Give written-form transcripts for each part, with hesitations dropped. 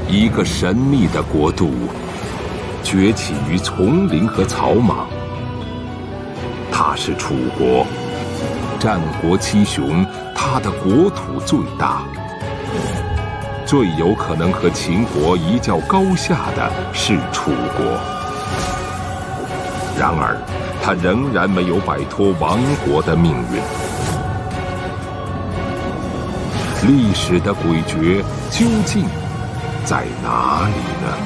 一个神秘的国度崛起于丛林和草莽。它是楚国，战国七雄，它的国土最大。最有可能和秦国一较高下的是楚国。然而，它仍然没有摆脱亡国的命运。历史的诡谲究竟在哪里呢？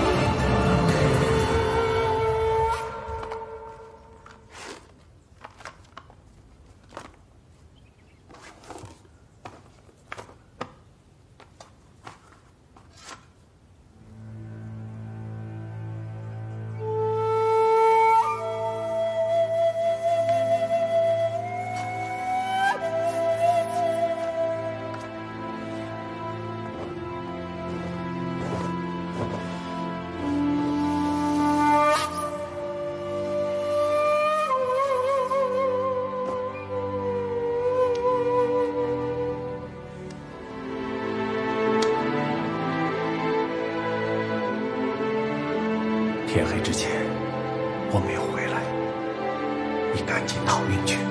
天黑之前，我没有回来，你赶紧逃命去。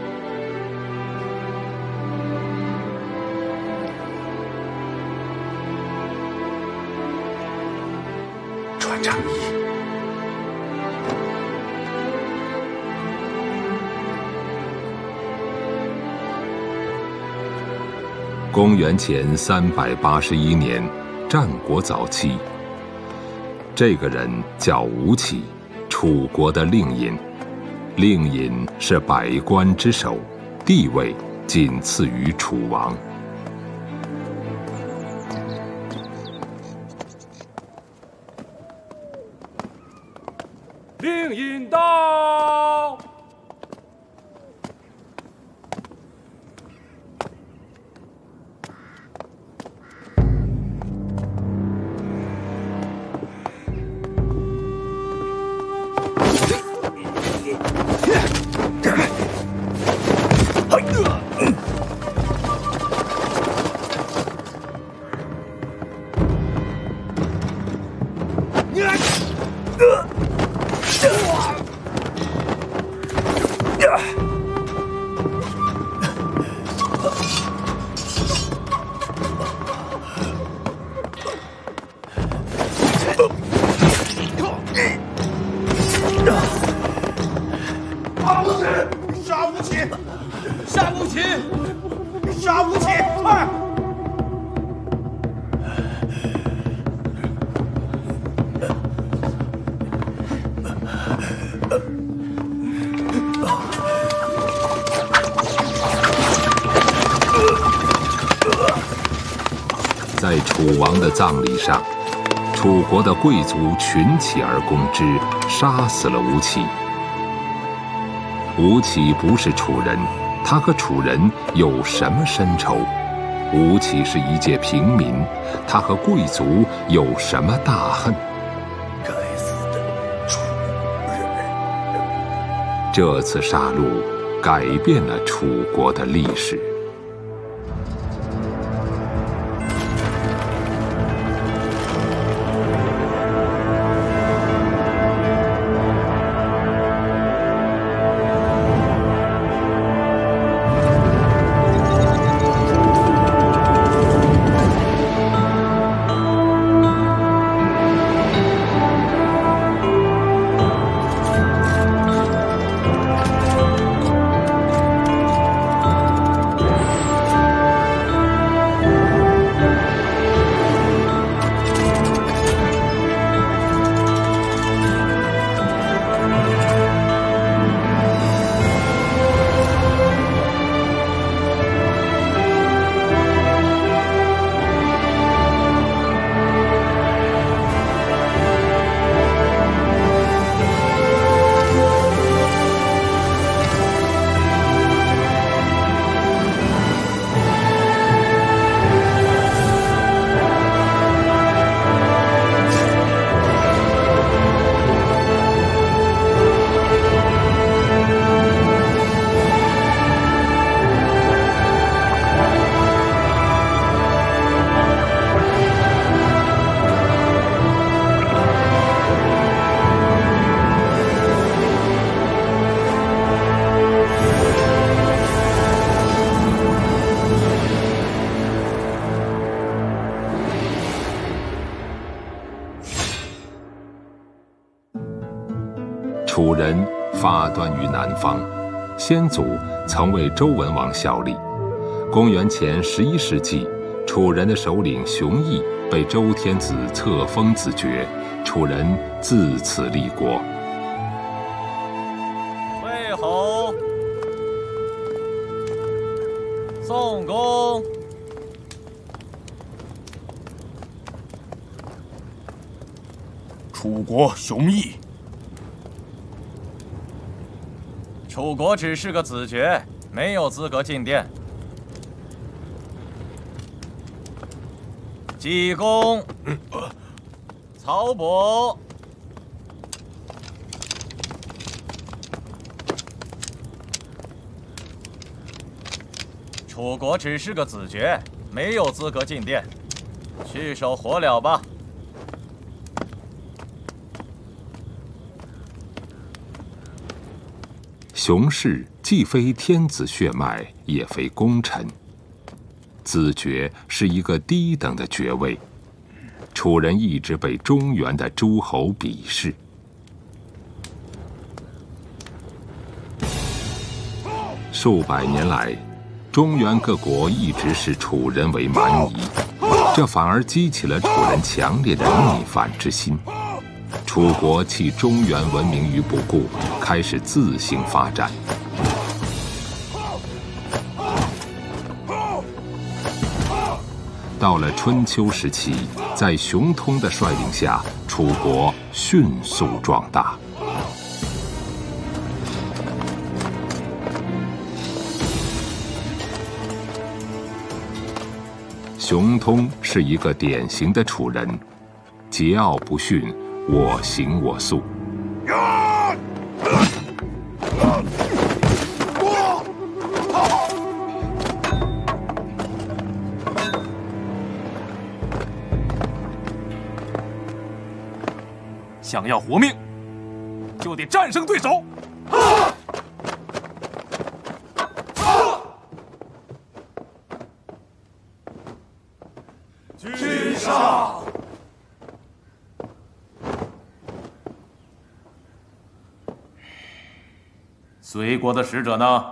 穿上衣。 公元前381年，战国早期。这个人叫吴起，楚国的令尹。令尹是百官之首，地位仅次于楚王。 令尹到！ 在楚王的葬礼上，楚国的贵族群起而攻之，杀死了吴起。吴起不是楚人，他和楚人有什么深仇？吴起是一介平民，他和贵族有什么大恨？ 该死的楚人！ 这次杀戮改变了楚国的历史。 楚人发端于南方，先祖曾为周文王效力。公元前11世纪，楚人的首领熊绎被周天子册封子爵，楚人自此立国。 魏侯，宋公， 楚国熊绎。 楚国只是个子爵，没有资格进殿。济公，曹伯，楚国只是个子爵，没有资格进殿，去守火燎吧。 熊氏既非天子血脉，也非功臣。子爵是一个低等的爵位，楚人一直被中原的诸侯鄙视。数百年来，中原各国一直视楚人为蛮夷，这反而激起了楚人强烈的逆反之心。楚国弃中原文明于不顾，开始自行发展。到了春秋时期，在熊通的率领下，楚国迅速壮大。熊通是一个典型的楚人，桀骜不驯，我行我素。 想要活命，就得战胜对手。 君上。 隋国的使者呢？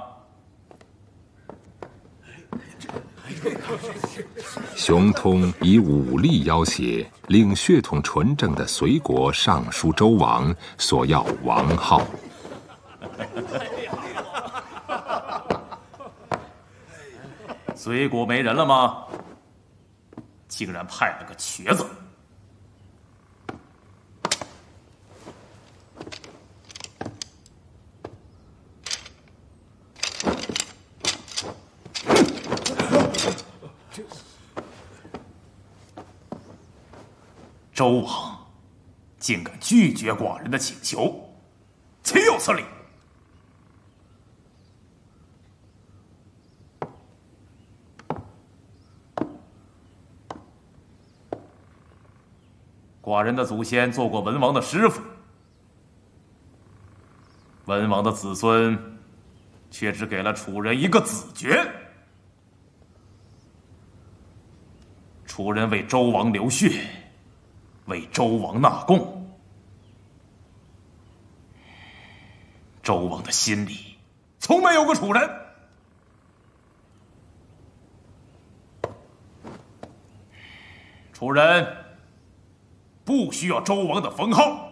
熊通以武力要挟，令血统纯正的隋国上书周王，索要王号。 隋国没人了吗？竟然派了个瘸子！周王竟敢拒绝寡人的请求，岂有此理！寡人的祖先做过文王的师傅，文王的子孙却只给了楚人一个子爵。楚人为周王流血，为周王纳贡，周王的心里从没有过楚人。楚人不需要周王的封号。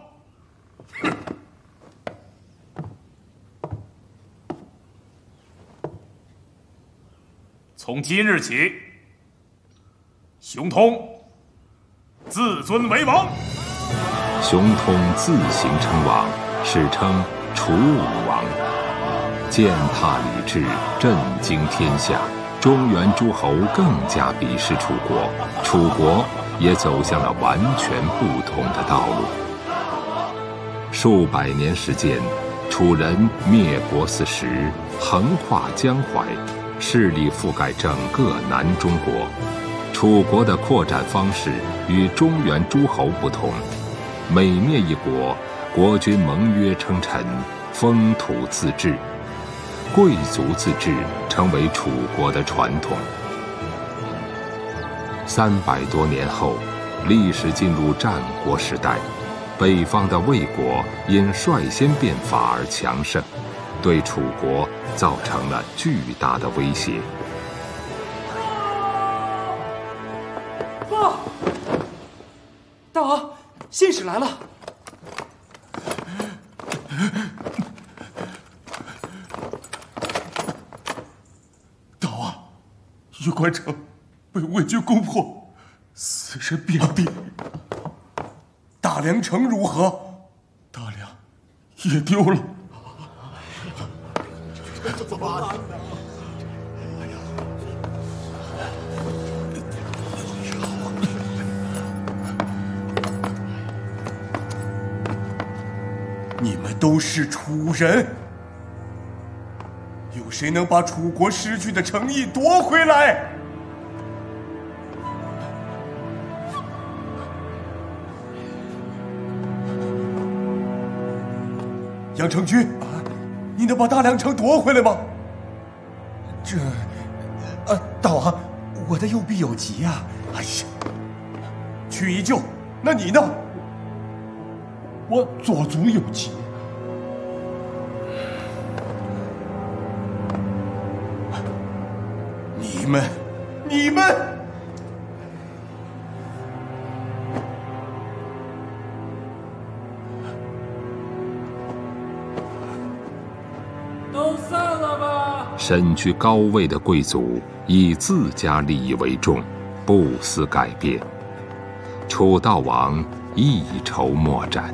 从今日起，熊通自尊为王。 熊通自行称王，史称楚武王，践踏礼制，震惊天下。中原诸侯更加鄙视楚国，楚国也走向了完全不同的道路。数百年时间，楚人灭国40，横跨江淮，势力覆盖整个南中国。楚国的扩展方式与中原诸侯不同，每灭一国，国君盟约称臣，封土自治，贵族自治成为楚国的传统。300多年后，历史进入战国时代， 北方的魏国因率先变法而强盛，对楚国造成了巨大的威胁。 父，大王，信使来了。 大王，玉关城被魏军攻破，死神遍地。大梁城如何？大梁也丢了。怎么办呢？你们都是楚人，有谁能把楚国失去的诚意夺回来？杨成军，你能把大梁城夺回来吗？ 大王，我的右臂有疾啊！ 哎呀，去一救。那你呢？ 我左足有疾。 你们！ 都散了吧！ 身居高位的贵族以自家利益为重，不思改变。楚悼王一筹莫展。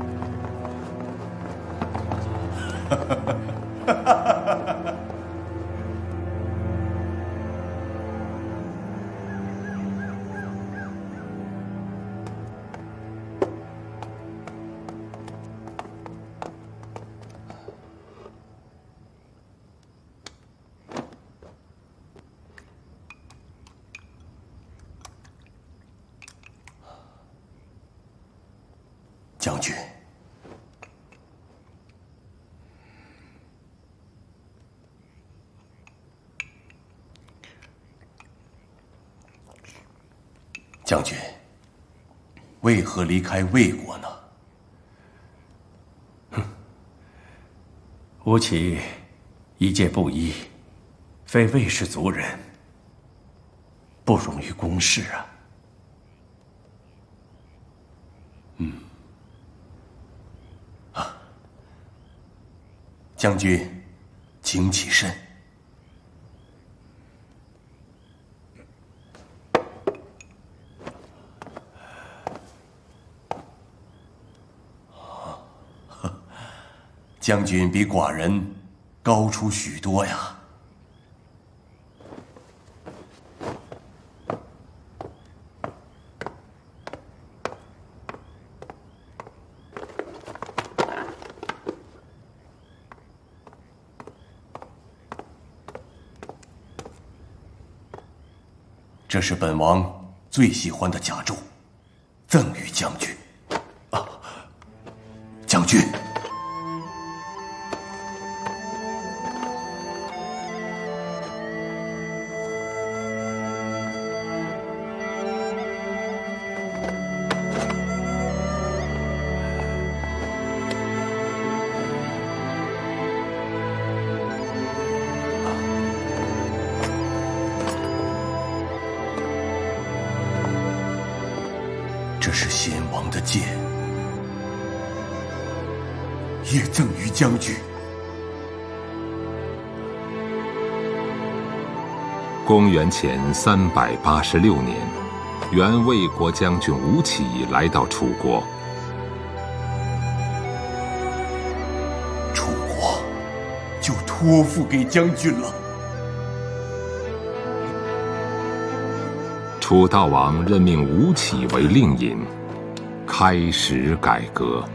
将军，将军，为何离开魏国呢？ 吴起一介布衣，非魏氏族人，不容于公事啊。 将军，请起身。将军比寡人高出许多呀。这是本王最喜欢的甲胄，赠与将军。将军，这是先王的剑，也赠于将军。 公元前386年，原魏国将军吴起来到楚国。 楚国就托付给将军了。 楚悼王任命吴起为令尹，开始改革。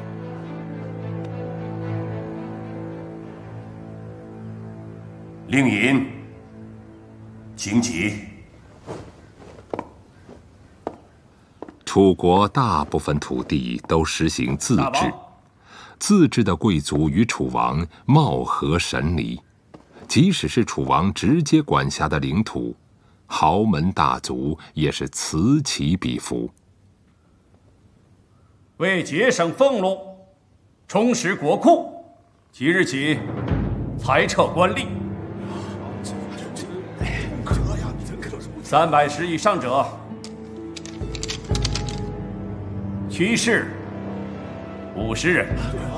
令尹，请起。 楚国大部分土地都实行自治，自治的贵族与楚王貌合神离，即使是楚王直接管辖的领土，豪门大族也是此起彼伏。 为节省俸禄，充实国库，即日起裁撤官吏。310以上者，区士50人，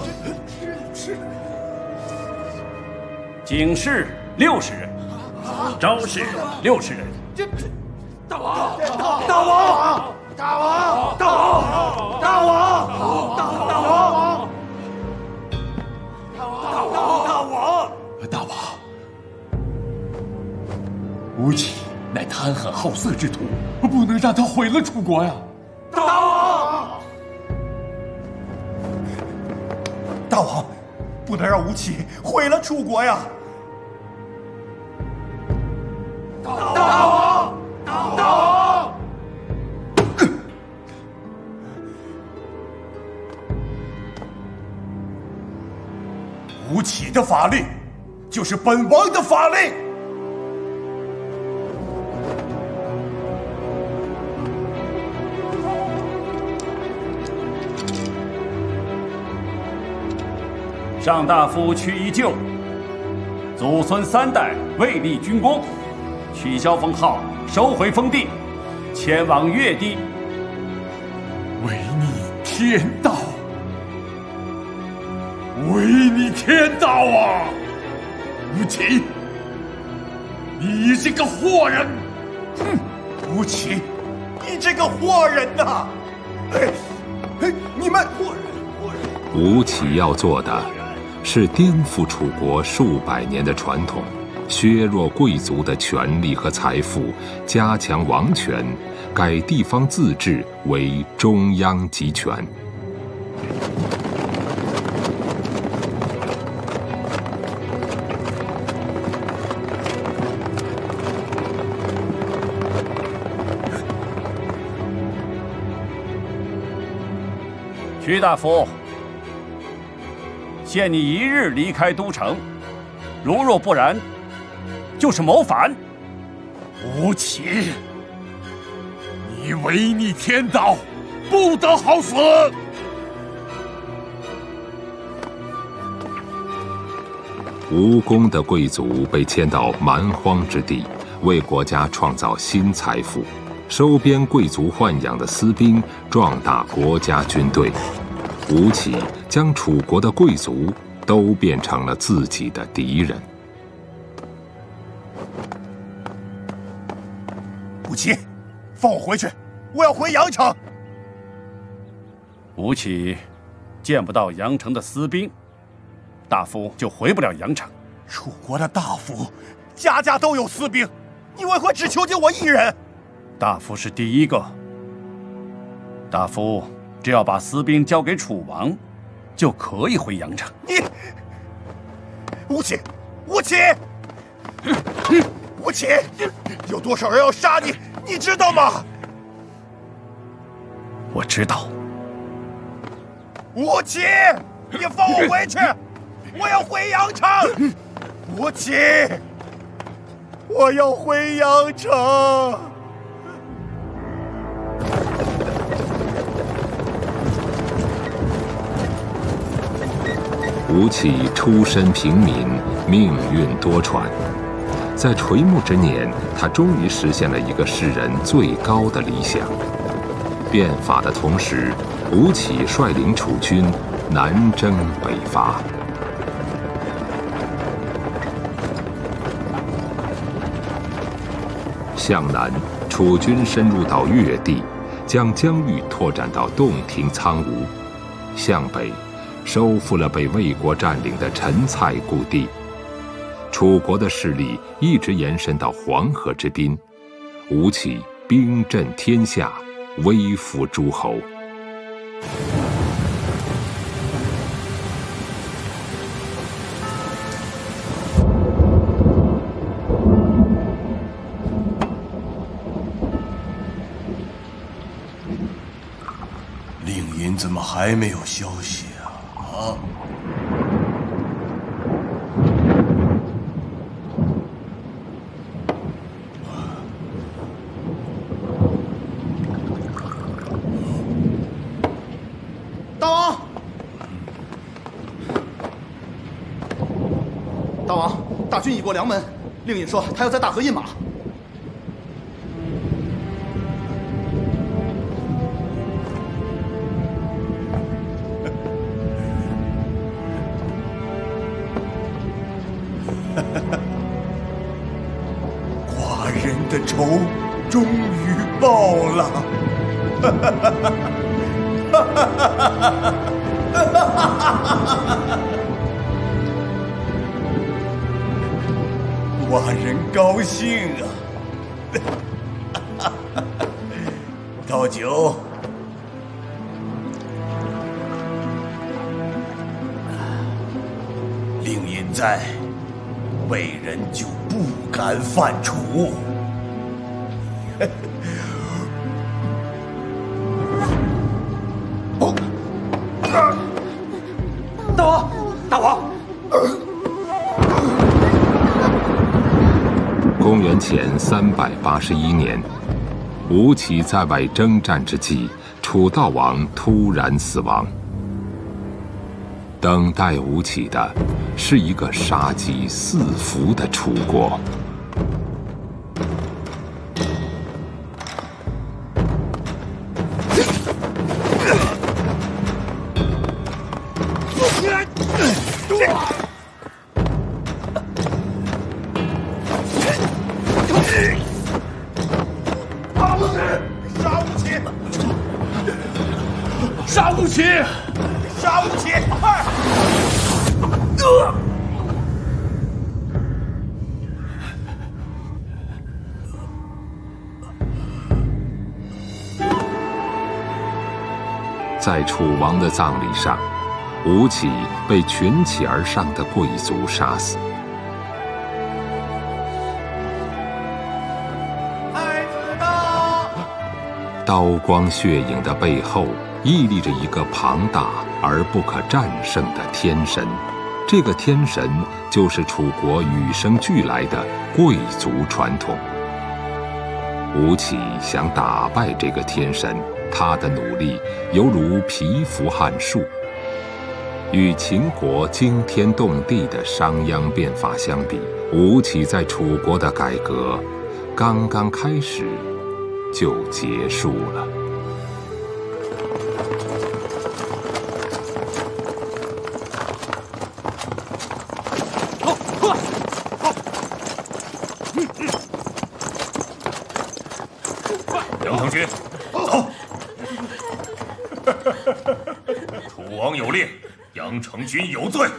警士60人，招士60人。 大王！大王！大王！大王！大王！大王！ 大王，吴起乃贪狠好色之徒，不能让他毁了楚国呀！ 大王！ 大王，不能让吴起毁了楚国呀！ 大王！大王！ 吴起的法令，就是本王的法令。 上大夫屈一旧，祖孙3代未立军功，取消封号，收回封地，迁往越地。 违逆天道！违逆天道啊！吴起，你这个祸人！ 哼，吴起，你这个祸人呐！你们祸人！ 吴起要做的是颠覆楚国数百年的传统，削弱贵族的权力和财富，加强王权，改地方自治为中央集权。 屈大夫，限你1日离开都城，如若不然，就是谋反。 吴起，你违逆天道，不得好死！ 无功的贵族被迁到蛮荒之地，为国家创造新财富；收编贵族豢养的私兵，壮大国家军队。吴起将楚国的贵族都变成了自己的敌人。 吴起，放我回去，我要回阳城。 吴起见不到阳城的私兵，大夫就回不了阳城。 楚国的大夫家家都有私兵，你为何只囚禁我一人？ 大夫是第一个。大夫只要把私兵交给楚王，就可以回阳城。 你，吴起，吴起，吴起，有多少人要杀你，你知道吗？ 我知道。 吴起，你放我回去，我要回阳城。吴起，我要回阳城。 吴起出身平民，命运多舛。在垂暮之年，他终于实现了一个世人最高的理想。变法的同时，吴起率领楚军南征北伐。向南，楚军深入到越地，将疆域拓展到洞庭苍梧；向北，收复了被魏国占领的陈蔡故地。楚国的势力一直延伸到黄河之滨，吴起兵震天下，威服诸侯。 令尹怎么还没有消息啊？ 大军已过梁门，令尹说他要在大河饮马。 寡人的仇终于报了。寡人高兴啊！倒酒。令尹在，魏人就不敢犯楚。 大王，大王！ 公元前381年，吴起在外征战之际，楚悼王突然死亡。等待吴起的是一个杀机四伏的楚国。 杀吴起！ 杀吴起！ 在楚王的葬礼上，吴起被群起而上的贵族杀死。 太子到！ 刀光血影的背后，屹立着一个庞大而不可战胜的天神。这个天神就是楚国与生俱来的贵族传统。吴起想打败这个天神，他的努力犹如蚍蜉撼树。与秦国惊天动地的商鞅变法相比，吴起在楚国的改革刚刚开始就结束了。 杨成军，走。楚王有令，杨成军有罪。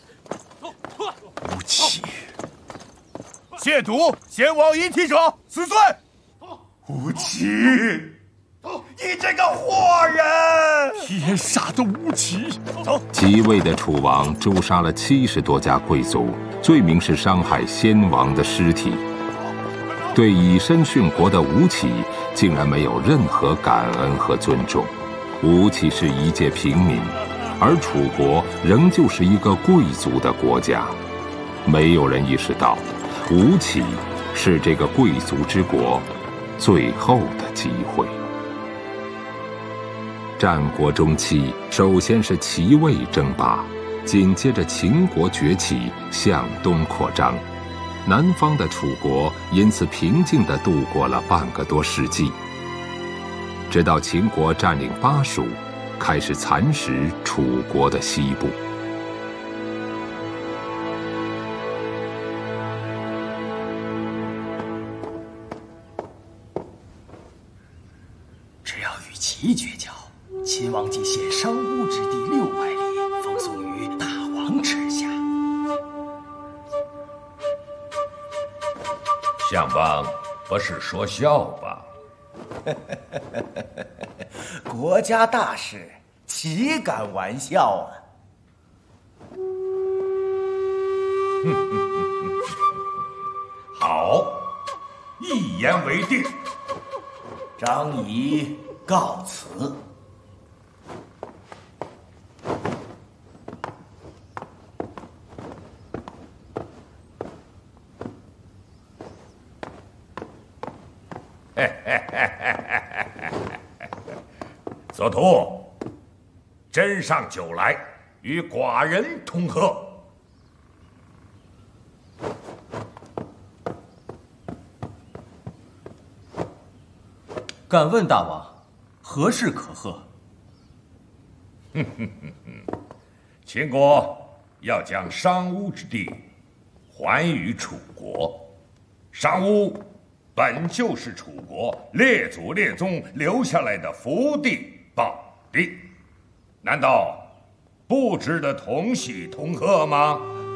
吴起，亵渎先王遗体者，死罪。吴起，你这个祸人！ 天杀的吴起！ 走。 即位的楚王诛杀了70多家贵族，罪名是伤害先王的尸体。对以身殉国的吴起，竟然没有任何感恩和尊重。吴起是一介平民，而楚国仍旧是一个贵族的国家。没有人意识到，吴起是这个贵族之国最后的机会。战国中期，首先是齐魏争霸，紧接着秦国崛起，向东扩张。南方的楚国因此平静地度过了半个多世纪，直到秦国占领巴蜀，开始蚕食楚国的西部。 只要与齐绝交，秦王即携商巫之地600里，奉送于大王之下。 相邦不是说笑吧？ 国家大事，岂敢玩笑啊！ 好，一言为定。 张仪告辞。 左徒，斟上酒来，与寡人同喝。 敢问大王，何事可贺？ 秦国要将商巫之地还于楚国。商巫本就是楚国列祖列宗留下来的福地宝地，难道不值得同喜同贺吗？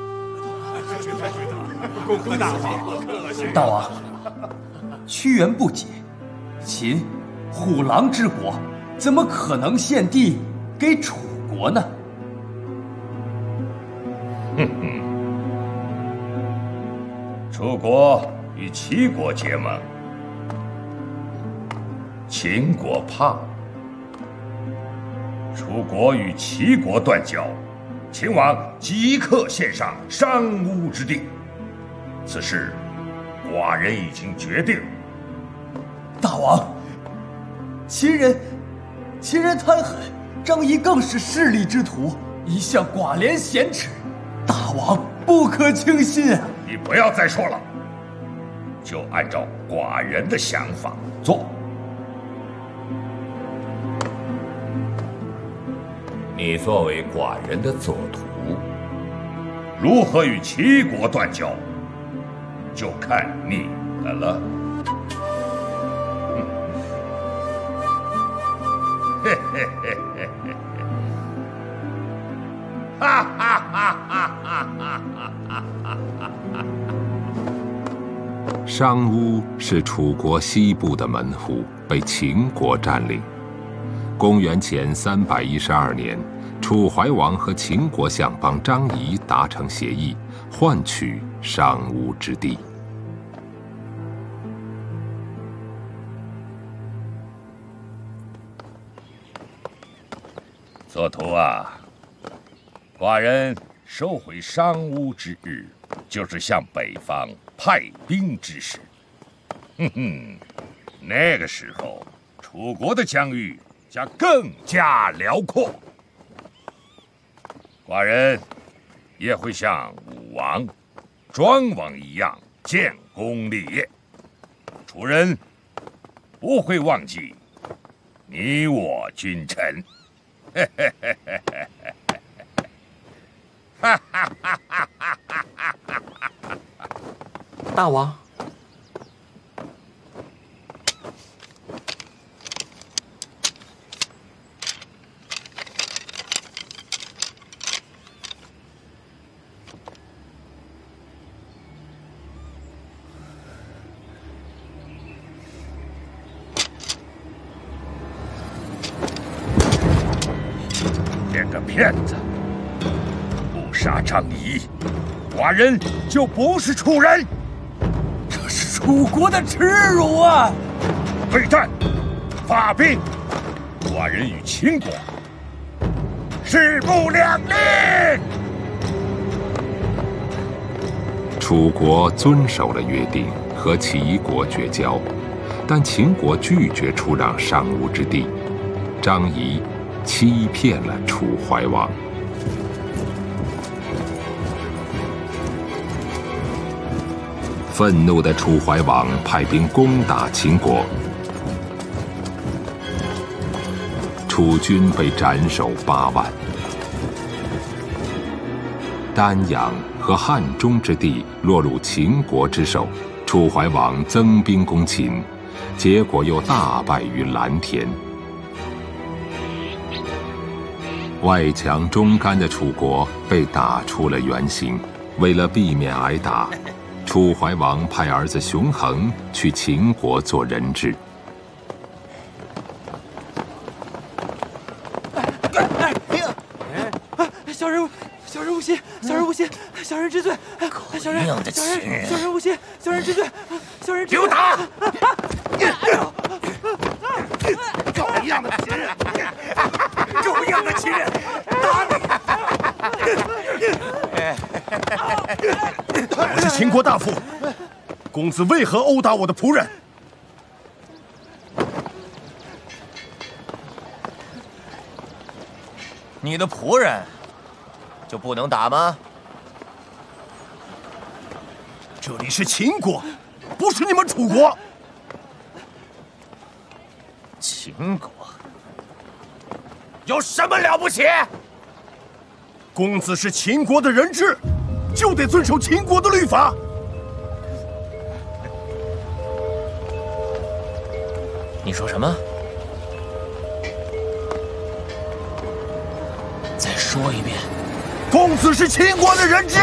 恭贺大王！ 大王，屈原不解，秦虎狼之国怎么可能献地给楚国呢？ 楚国与齐国结盟，秦国怕；楚国与齐国断交，秦王即刻献上商巫之地。此事，寡人已经决定。 大王，秦人贪狠，张仪更是势利之徒，一向寡廉鲜耻，大王不可轻信啊！ 你不要再说了，就按照寡人的想法做。你作为寡人的左徒，如何与齐国断交，就看你的了。嘿嘿嘿嘿嘿，哈哈哈哈哈哈！ 商巫是楚国西部的门户，被秦国占领。公元前312年，楚怀王和秦国相邦张仪达成协议，换取商巫之地。 左徒啊，寡人收回商巫之日，就是向北方派兵之时。那个时候，楚国的疆域将更加辽阔，寡人也会像武王、庄王一样建功立业。楚人不会忘记你我君臣。 大王， 这个骗子，不杀张仪，寡人就不是楚人。 这是楚国的耻辱啊！ 备战，发兵！寡人与秦国势不两立。 楚国遵守了约定，和齐国绝交，但秦国拒绝出让商巫之地，张仪欺骗了楚怀王。愤怒的楚怀王派兵攻打秦国，楚军被斩首8万。丹阳和汉中之地落入秦国之手，楚怀王增兵攻秦，结果又大败于蓝田。外强中干的楚国被打出了原形，为了避免挨打，楚怀王派儿子熊衡去秦国做人质。 小人无心，小人无心，小人知罪。小人无心，小人知罪。小人给我打！狗一样的秦人，狗一样的秦人，打你！ 我是秦国大夫，公子为何殴打我的仆人？ 你的仆人就不能打吗？ 这里是秦国，不是你们楚国。 秦国有什么了不起？公子是秦国的人质，就得遵守秦国的律法。 你说什么？再说一遍。 公子是秦国的人质。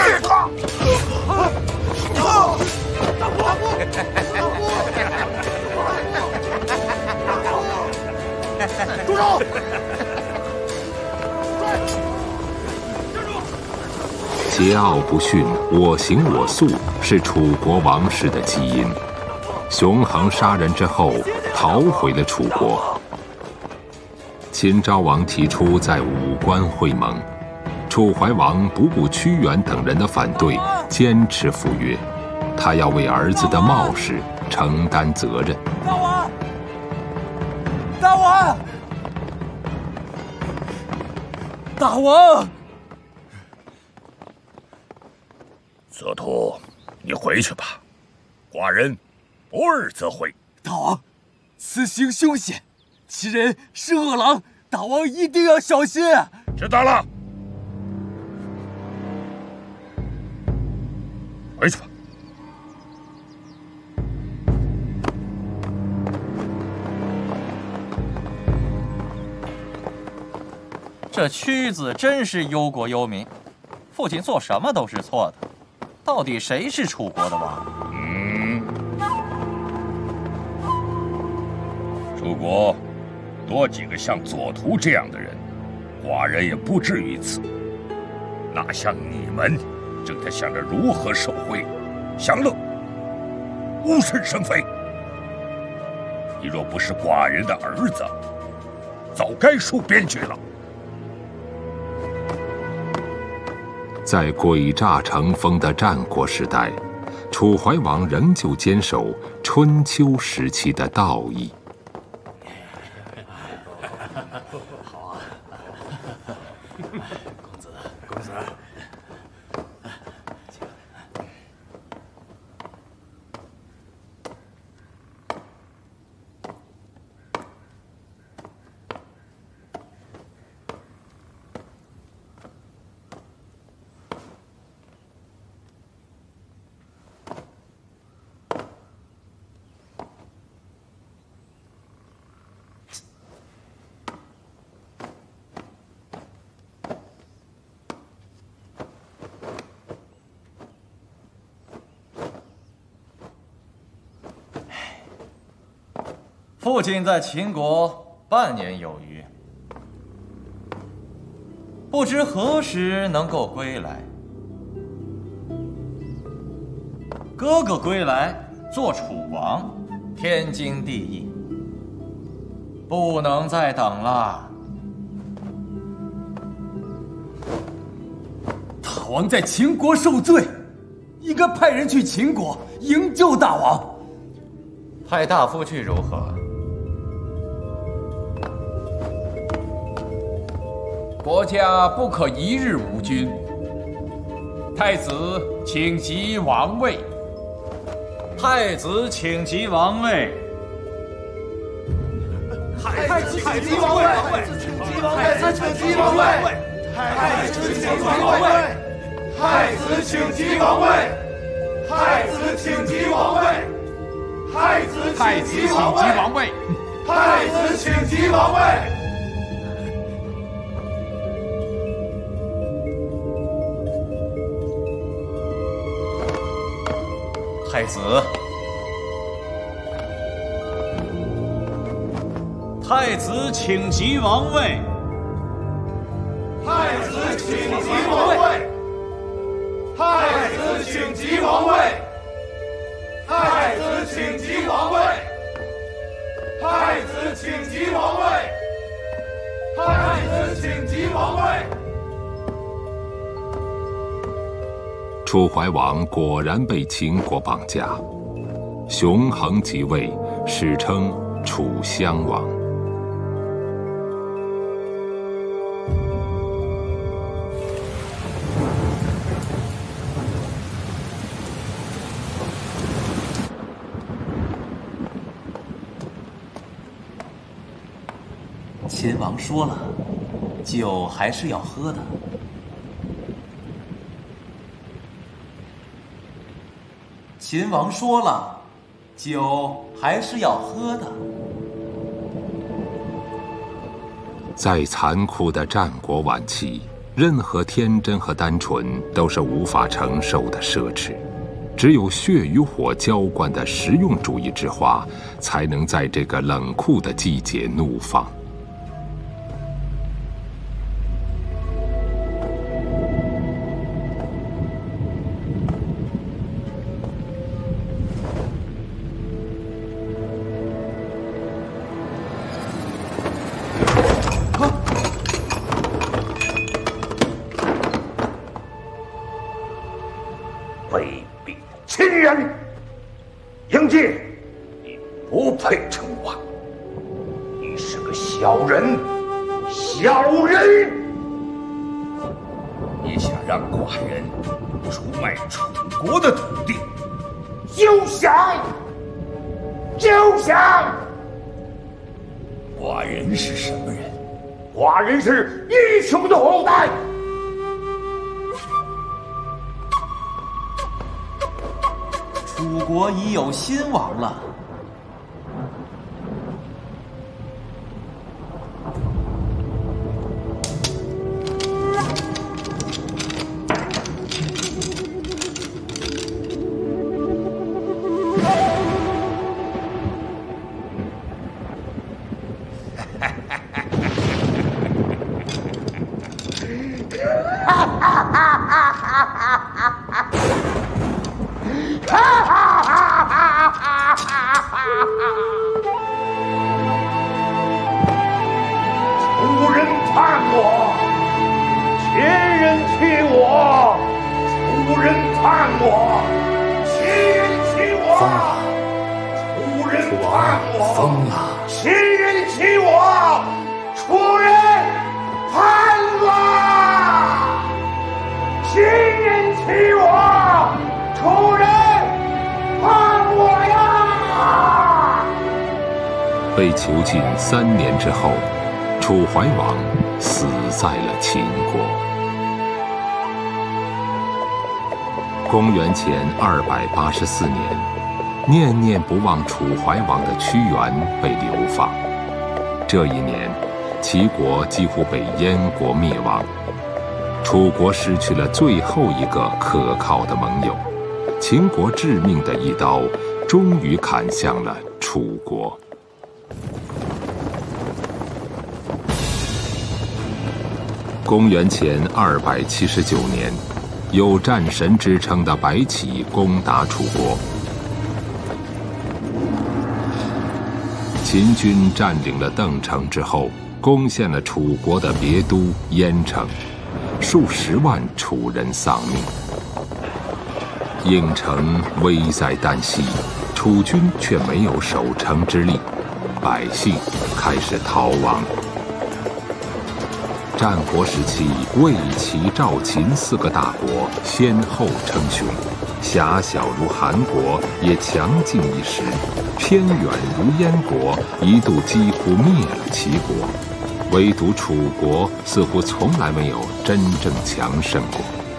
住手！ 桀骜不驯、我行我素是楚国王室的基因。熊衡杀人之后，逃回了楚国。秦昭王提出在武关会盟，楚怀王不顾屈原等人的反对，坚持赴约。他要为儿子的冒失承担责任。 大王，大王，大王！ 子图，你回去吧，寡人不日则回。 大王，此行凶险，其人是恶狼，大王一定要小心。 知道了，回去吧。 这屈子真是忧国忧民，父亲做什么都是错的。到底谁是楚国的王？ 楚国多几个像左徒这样的人，寡人也不至于此。哪像你们，整天想着如何受贿、享乐、无事生非。你若不是寡人的儿子，早该戍边去了。 在诡诈成风的战国时代，楚怀王仍旧坚守春秋时期的道义。 好啊，公子，公子。 父亲在秦国半年有余，不知何时能够归来。哥哥归来做楚王，天经地义，不能再等了。 大王在秦国受罪，应该派人去秦国营救大王。 派大夫去如何？ 国家不可一日无君。太子请即王位。 太子请即王位。 太子请即王位。太子请即王位。太子请即王位。太子请即王位。太子请即王位。太子请即王位。太子请即王位。 太子，太子请即王位。 太子请即王位。太子请即王位。太子请即王位。太子请即王位。太子请即王位。 楚怀王果然被秦国绑架，熊衡即位，史称楚襄王。 秦王说了，酒还是要喝的。秦王说了，酒还是要喝的。 在残酷的战国晚期，任何天真和单纯都是无法承受的奢侈，只有血与火浇灌的实用主义之花，才能在这个冷酷的季节怒放。 卑鄙的秦人！嬴介，你不配称王，你是个小人，小人！你想让寡人出卖楚国的土地，就想！寡人是什么人？寡人是英雄的后代。 楚国已有新王了。 楚人叛我，秦人欺我；楚人叛我，秦人欺我；楚人叛我， 疯了！ 秦人欺我，楚人叛我，秦人欺我，楚人叛我呀！ 被囚禁3年之后，楚怀王死在了秦国。公元前284年，念念不忘楚怀王的屈原被流放。这一年，齐国几乎被燕国灭亡，楚国失去了最后一个可靠的盟友，秦国致命的一刀终于砍向了楚国。公元前279年，有战神之称的白起攻打楚国。秦军占领了邓城之后，攻陷了楚国的别都郯城，数十万楚人丧命。郢城危在旦夕，楚军却没有守城之力，百姓开始逃亡。战国时期，魏、齐、赵、秦4个大国先后称雄，狭小如韩国也强劲一时，偏远如燕国一度几乎灭了齐国，唯独楚国似乎从来没有真正强盛过。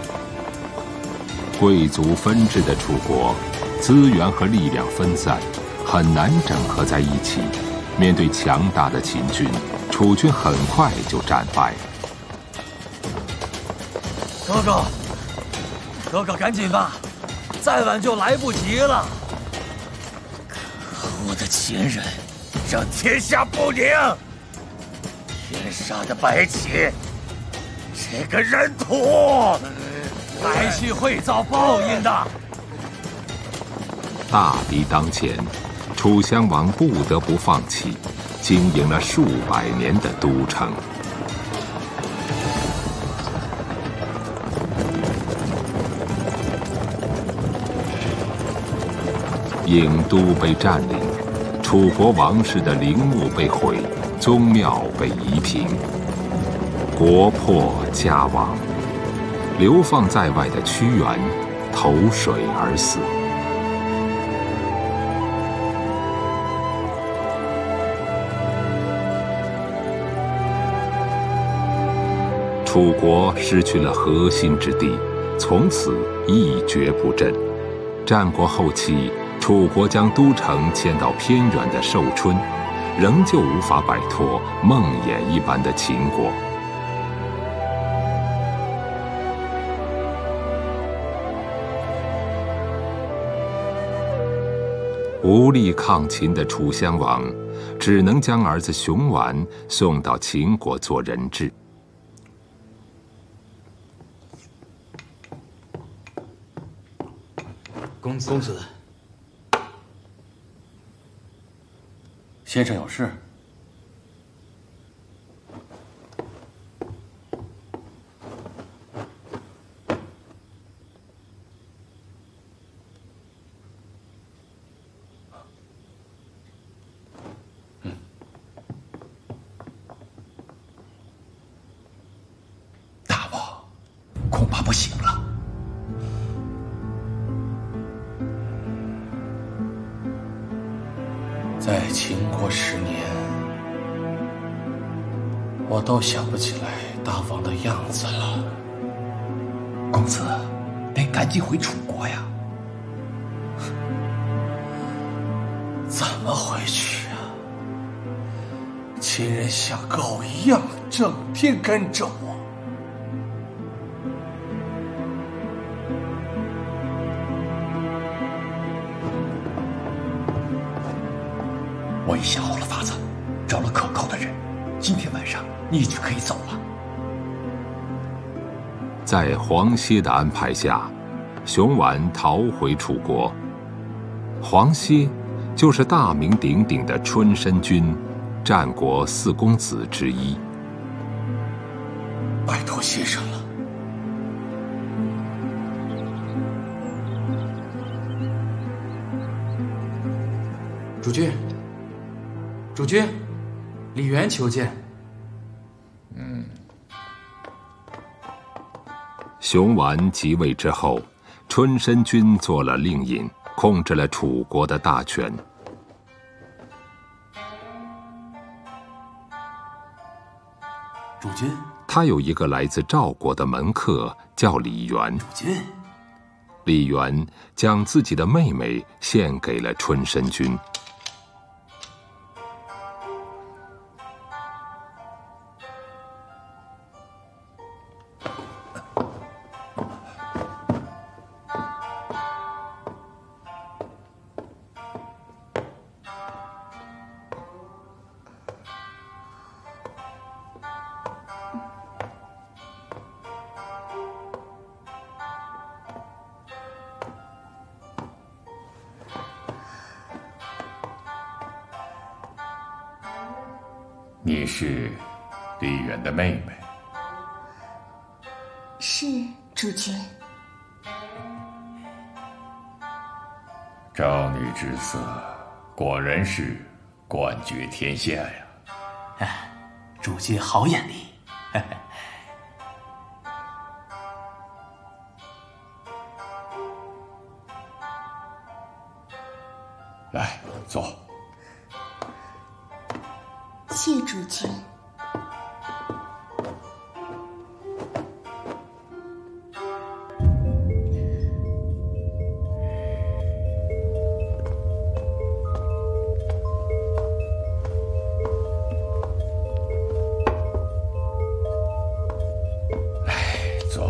贵族分治的楚国，资源和力量分散，很难整合在一起。面对强大的秦军，楚军很快就战败了。 哥哥，赶紧吧，再晚就来不及了。 可恶的秦人，让天下不宁！天杀的白起，这个人土！ 白起会遭报应的。 大敌当前，楚襄王不得不放弃经营了数百年的都城。郢都被占领，楚国王室的陵墓被毁，宗庙被夷平，国破家亡。流放在外的屈原投水而死。 楚国失去了核心之地，从此一蹶不振。战国后期，楚国将都城迁到偏远的寿春，仍旧无法摆脱梦魇一般的秦国。无力抗秦的楚襄王，只能将儿子熊完送到秦国做人质。 公子， 先生有事？ 大王，恐怕不行了。 在秦国10年，我都想不起来大王的样子了。 公子，得赶紧回楚国呀！ 怎么回去啊？秦人像狗一样，整天跟着我。 我已想好了法子，找了可靠的人，今天晚上你就可以走了。 在黄歇的安排下，熊完逃回楚国。黄歇就是大名鼎鼎的春申君，战国4公子之一。 拜托先生了。 主君。主君，李渊求见。 熊完即位之后，春申君做了令尹，控制了楚国的大权。 主君， 他有一个来自赵国的门客，叫李元。 主君， 李元将自己的妹妹献给了春申君。 你是李渊的妹妹？ 是，主君。 照女之色，果然是冠绝天下呀！ 哎，主君好眼力。 来，坐。 谢主君。 来，坐。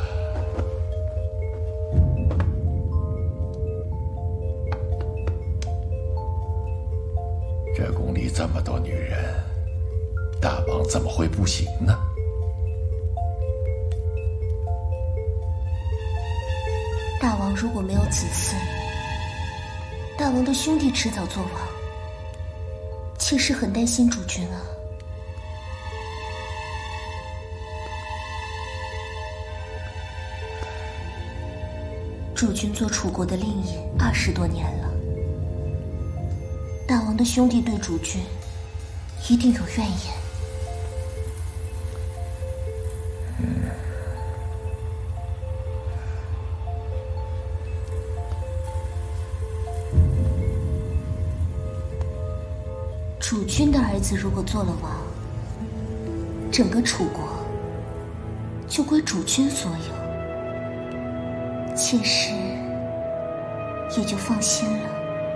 这宫里这么多女人，大王怎么会不行呢？ 大王如果没有子嗣，大王的兄弟迟早做王，妾是很担心主君啊。主君做楚国的令尹20多年了，大王的兄弟对主君一定有怨言。主君的儿子如果做了王，整个楚国就归主君所有，妾室也就放心了。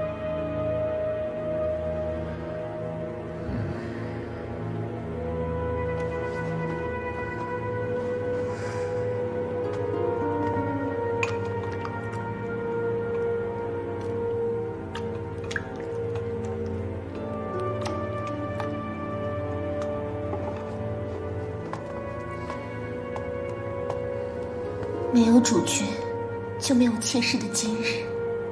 没有主君，就没有妾室的今日。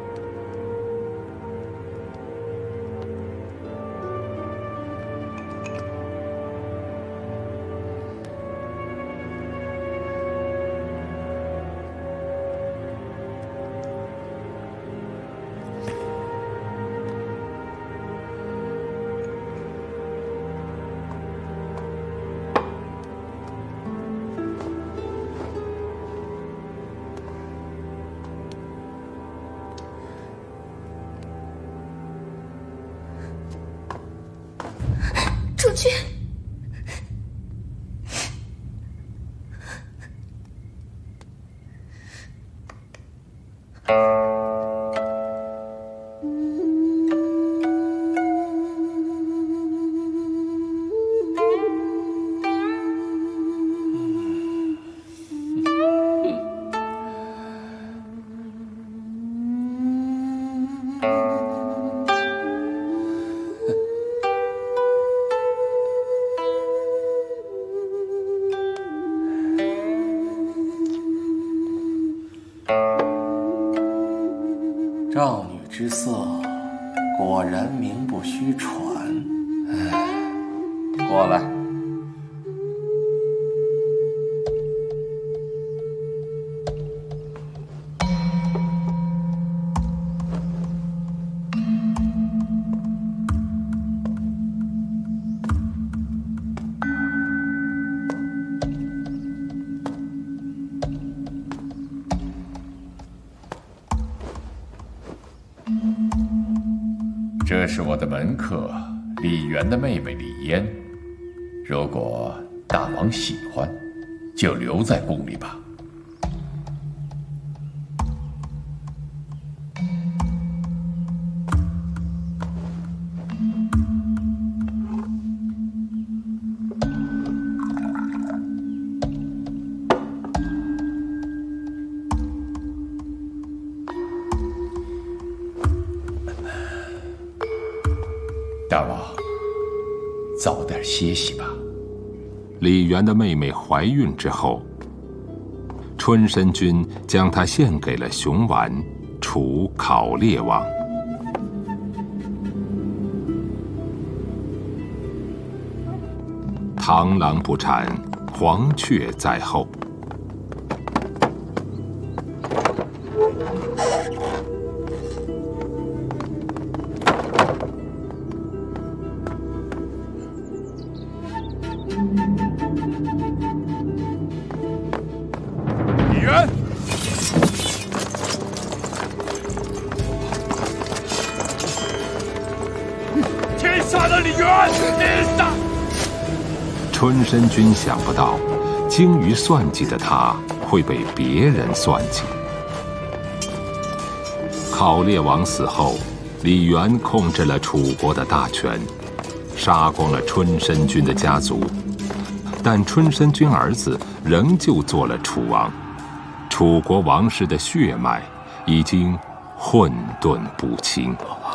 主君， 少女之色，果然名不虚传。过来。 这是我的门客李渊的妹妹李嫣，如果大王喜欢，就留在宫里吧。大王，早点歇息吧。 李渊的妹妹怀孕之后，春申君将她献给了熊完，楚考烈王。螳螂捕蝉，黄雀在后。 李渊，天下的李渊，天下！ 春申君想不到，精于算计的他会被别人算计。考烈王死后，李渊控制了楚国的大权，杀光了春申君的家族。但春申君儿子仍旧做了楚王，楚国王室的血脉已经混沌不清。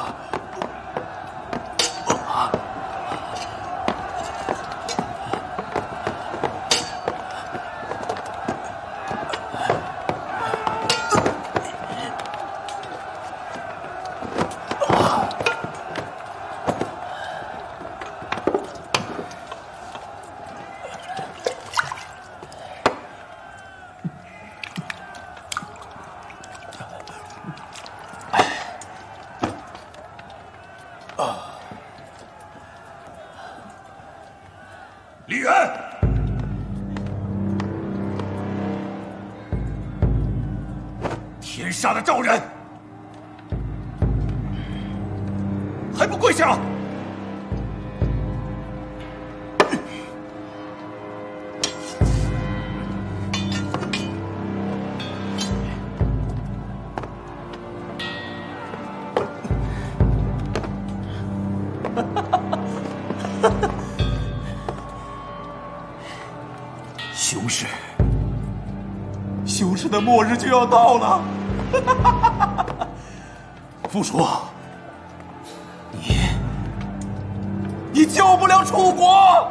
李渊， 天下的赵人，还不跪下！ 末日就要到了。傅楚，你救不了楚国。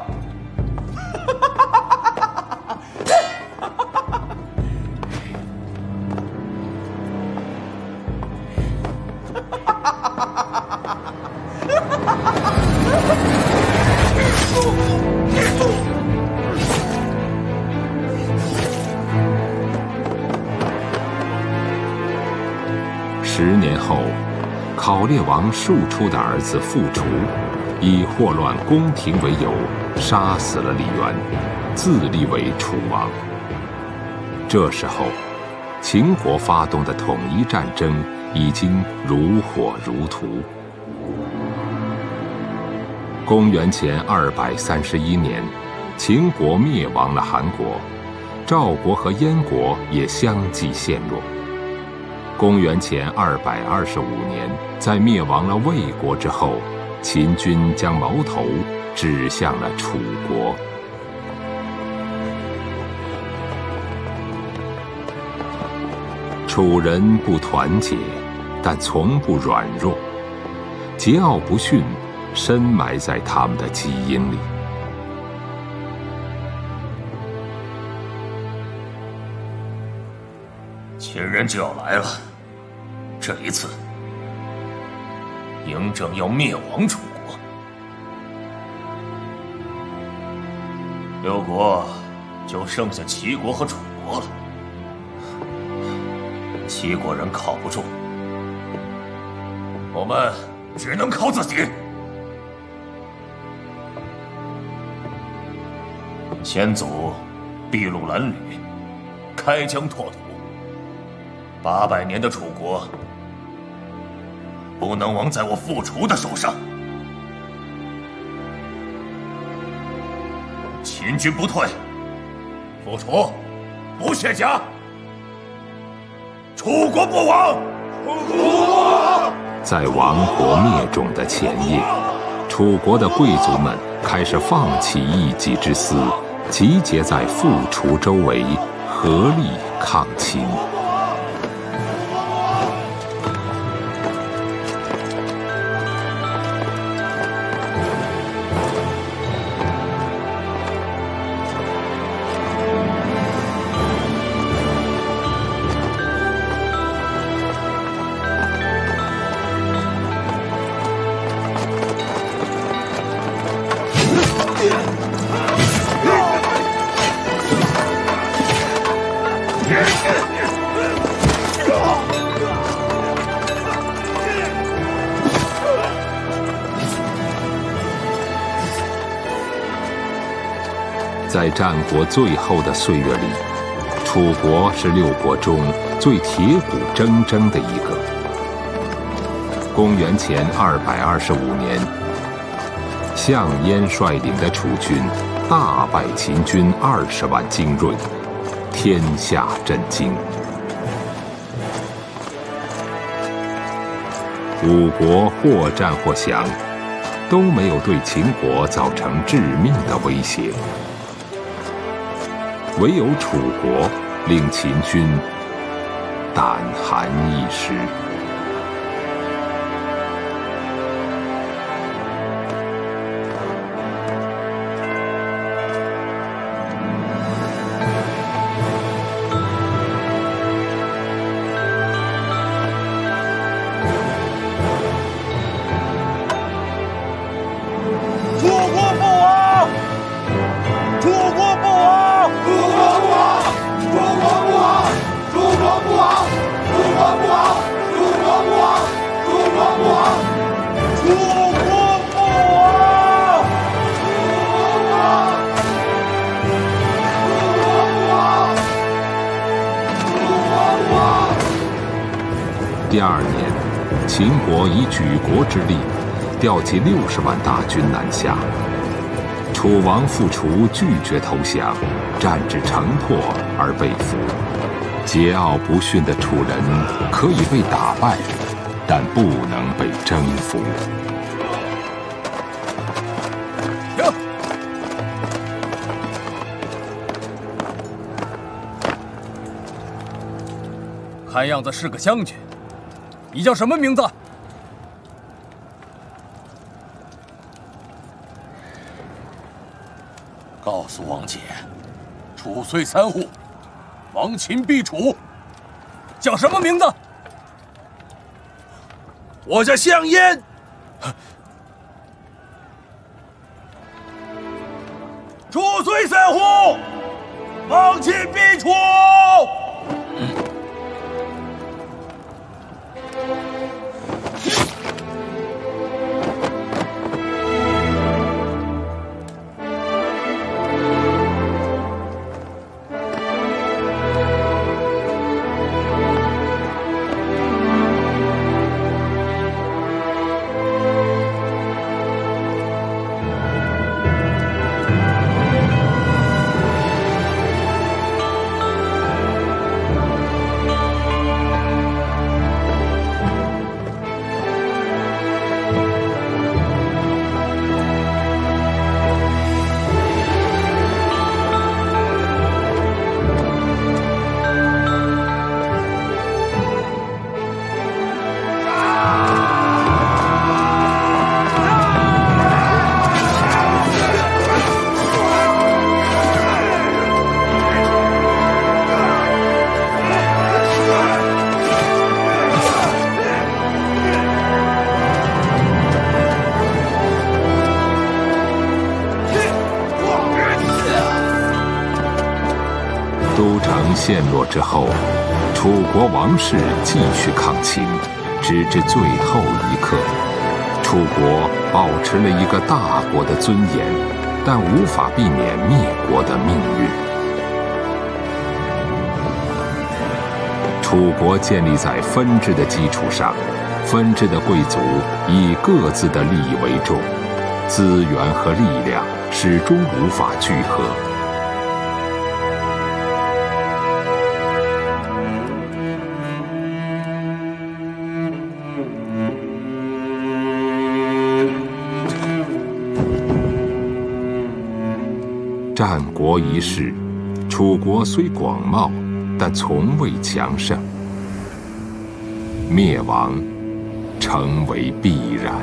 10年后，考烈王庶出的儿子傅楚，以祸乱宫廷为由，杀死了李渊，自立为楚王。这时候，秦国发动的统一战争已经如火如荼。公元前231年，秦国灭亡了韩国，赵国和燕国也相继陷落。公元前225年，在灭亡了魏国之后，秦军将矛头指向了楚国。楚人不团结，但从不软弱，桀骜不驯深埋在他们的基因里。 秦人就要来了，这一次，嬴政要灭亡楚国，6国就剩下齐国和楚国了。齐国人靠不住，我们只能靠自己。先祖筚路蓝缕，开疆拓土，800年的楚国不能亡在我傅楚的手上。秦军不退，傅楚不卸甲，楚国不亡。 在亡国灭种的前夜，楚国的贵族们开始放弃一己之私，集结在傅楚周围，合力抗秦。在战国最后的岁月里，楚国是6国中最铁骨铮铮的一个。公元前225年，项燕率领的楚军大败秦军20万精锐，天下震惊。5国或战或降，都没有对秦国造成致命的威胁。唯有楚国令秦军胆寒一时。第2年，秦国以举国之力调集60万大军南下，楚王傅楚拒绝投降，战至城破而被俘。桀骜不驯的楚人可以被打败，但不能被征服。 看样子是个将军。你叫什么名字？ 告诉王姐，楚睢3户，王秦必楚。 叫什么名字？ 我叫项燕。 楚睢3户，王秦必楚。 都城陷落之后，楚国王室继续抗秦，直至最后一刻。楚国保持了一个大国的尊严，但无法避免灭国的命运。楚国建立在分治的基础上，分治的贵族以各自的利益为重，资源和力量始终无法聚合。战国一世，楚国虽广袤，但从未强盛，灭亡成为必然。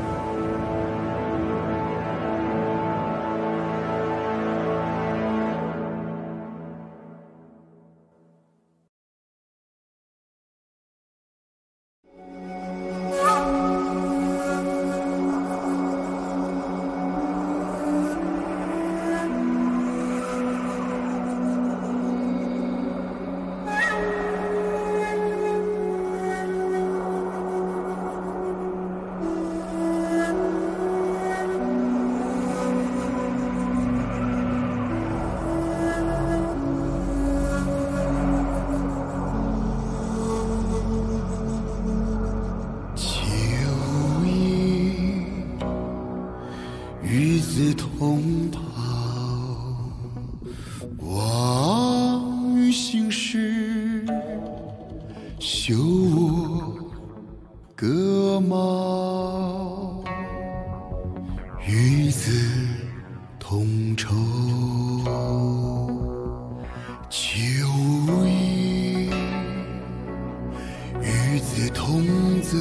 与子同袍，望与行时，修我戈矛。与子同仇，求义；与子同责，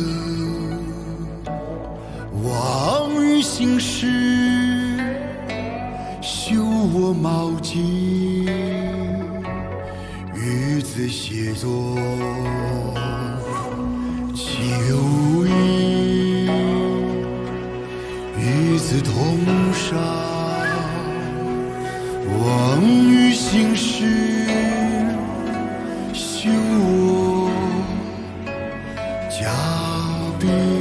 望与行时，修我矛戟；与子协作，求义；与子同杀，望与行时，修我甲兵。